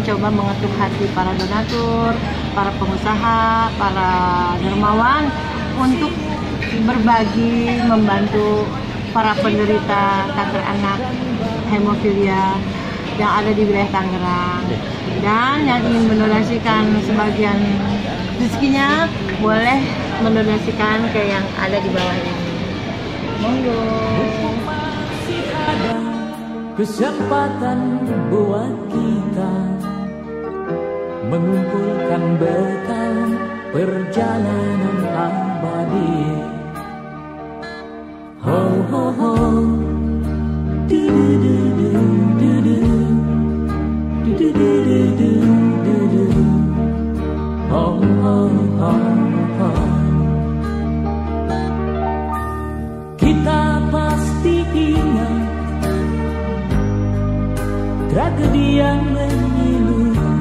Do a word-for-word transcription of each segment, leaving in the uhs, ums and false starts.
mencoba mengetuk hati para donatur, para pengusaha, para dermawan untuk berbagi, membantu para penderita kanker anak, hemofilia yang ada di wilayah Tangerang. Dan yang ingin mendonasikan sebagian rezekinya boleh mendonasikan ke yang ada di bawah ini. Monggo. Kesempatan buat kita mengumpulkan bekal perjalanan abadi. Ho ho ho, du du du du du du du du du du du, ho ho ho ho. Kita pasti ingat tragedi yang menyilaukan.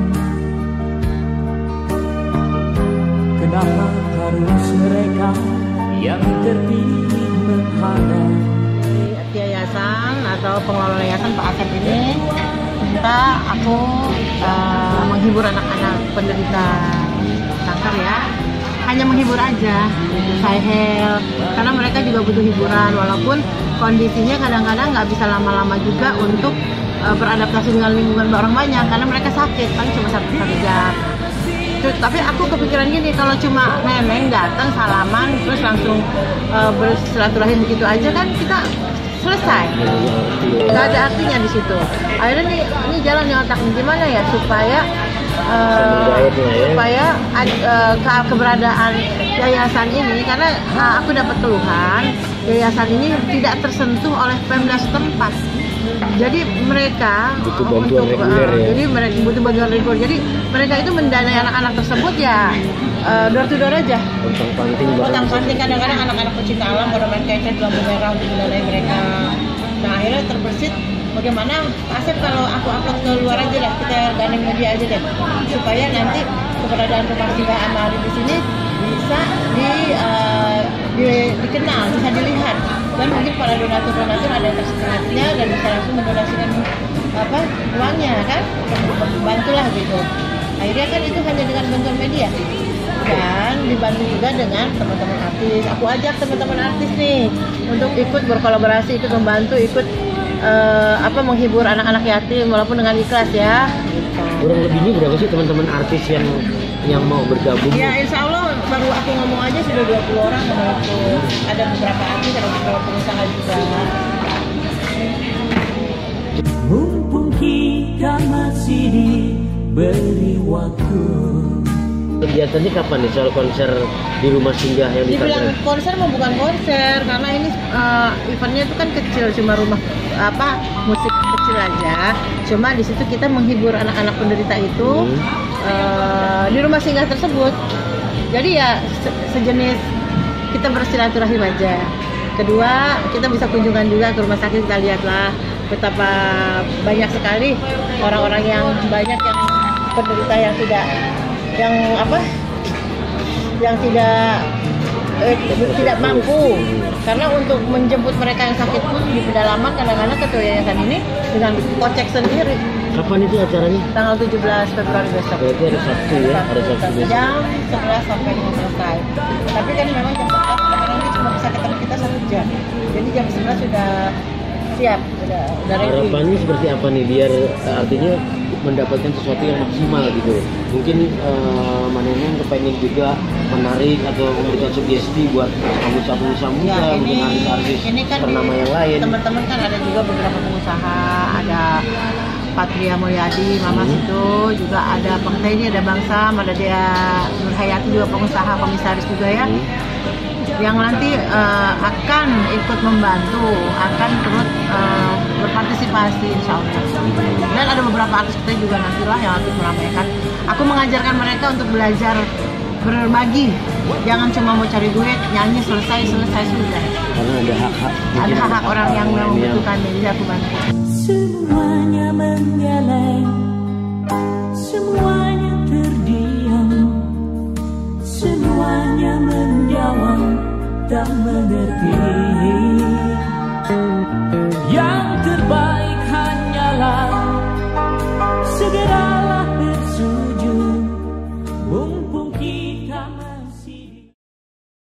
Kenapa harus mereka yang terpilih menghadap? Yayasan atau pengelola yayasan Pak Asep ini minta aku uh, menghibur anak-anak penderita kanker ya. Hanya menghibur aja, saya help, karena mereka juga butuh hiburan walaupun kondisinya kadang-kadang nggak bisa lama-lama juga untuk uh, beradaptasi dengan lingkungan orang banyak karena mereka sakit, kan cuma satu satu jam. Terus, tapi aku kepikiran gini, kalau cuma neneng datang salaman terus langsung uh, bersilaturahim begitu aja kan kita selesai, nggak ada artinya di situ. Akhirnya nih ini jalan di otak gimana ya supaya uh, supaya uh, ke keberadaan yayasan ini, karena uh, aku dapat keluhan yayasan ini tidak tersentuh oleh Pemda setempat. Jadi mereka butuh bantuan untuk, reguler uh, ya. Jadi mereka butuh bantuan reguler. Jadi mereka itu mendanai anak-anak tersebut ya uh, door to door aja. Potong panting. Potong panting kadang-kadang anak-anak pecinta alam pada main kecet di lampu merah untuk mendanai mereka. Nah akhirnya terbersit bagaimana Asep kalau aku upload ke luar aja lah, kita gandeng media aja deh supaya nanti keberadaan rumah singgah Amari di sini bisa di, uh, di dikenal, bisa dilihat. Dan mungkin para donatur-donatur ada yang terseratnya dan bisa langsung mendonasikan apa uangnya kan, bantulah gitu. Akhirnya kan itu hanya dengan bantuan media dan dibantu juga dengan teman-teman artis. Aku ajak teman-teman artis nih untuk ikut berkolaborasi, ikut membantu, ikut uh, apa menghibur anak-anak yatim walaupun dengan ikhlas ya. Gitu. Kurang lebihnya berapa sih teman-teman artis yang yang mau bergabung? Ya insya Allah baru aku ngomong aja sudah dua puluh orang yang mau ikut. Ada beberapa artis, ada beberapa pengusaha juga. Mumpung kita masih diberi waktu. Kegiatannya kapan nih soal konser di rumah singgah yang di Dibilang Tangerang? konser mah bukan konser karena ini uh, eventnya itu kan kecil, cuma rumah apa musik kecil aja. Cuma di situ kita menghibur anak-anak penderita itu hmm. uh, di rumah singgah tersebut. Jadi ya se sejenis kita bersilaturahim aja. Kedua kita bisa kunjungan juga ke rumah sakit, kita lihatlah betapa banyak sekali orang-orang yang banyak yang penderita yang tidak yang apa yang tidak eh, tidak mampu, karena untuk menjemput mereka yang sakit pun di pedalaman kadang-kadang ketua yayasan ini dengan kocek sendiri. Kapan itu acaranya? Tanggal tujuh belas Februari besok. Berarti ada Sabtu ya, ada Sabtu besok. Jam sebelas sampai dengan selesai. Tapi kan memang jam sebelas kadang-kadang dia cuma bisa ketemu kita satu jam. Jadi jam sebelas sudah siap, sudah sudah ready. Harapannya seperti apa nih biar artinya mendapatkan sesuatu yang maksimal gitu. Mungkin uh, Maneneng kepengen juga menarik atau memberikan sugesti buat pengusaha-pengusaha muda, Ya, mungkin ini, artis-artis ini kan ternama yang lain. Teman-teman kan ada juga beberapa pengusaha, ada Patria Mulyadi, Mama hmm. Situ, juga ada Pengteh ini, ada Bangsam, ada dia Nurhayati juga pengusaha, komisaris juga ya. Hmm. Yang nanti uh, akan ikut membantu, akan turut uh, berpartisipasi insya Allah. Dan ada beberapa artis kita juga nantilah yang akan meramaikan. Aku mengajarkan mereka untuk belajar berbagi, jangan cuma mau cari duit, nyanyi selesai selesai sudah. Karena ada hak-hak. Ada hak-hak orang yang membutuhkan, jadi aku bantu. Semuanya menggeleng, semuanya terdiam, semuanya menjawab tak mengerti. Yang terbaik hanya